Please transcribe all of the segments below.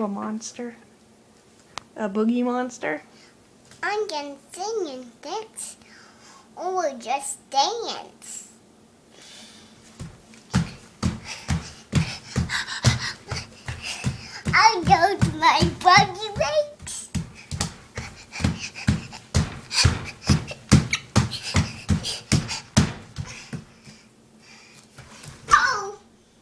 you a monster? A boogie monster? I can sing and dance, or just dance. I go to my buggy legs. Oh!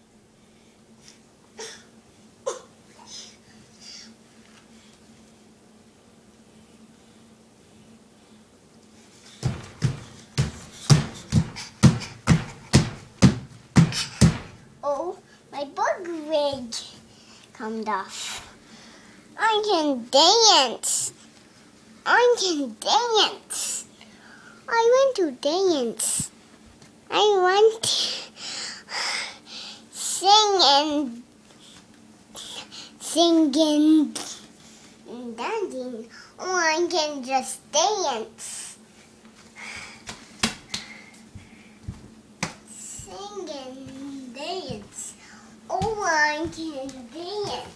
Oh, my bug rig come off. I can dance. I can dance. I want to dance. I want to sing and dancing, or I can just dance. Sing and dance, or I can dance.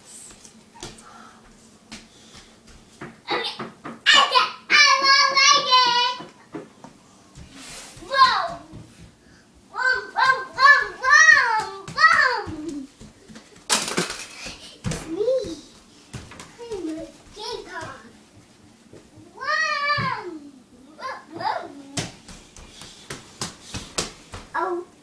Oh.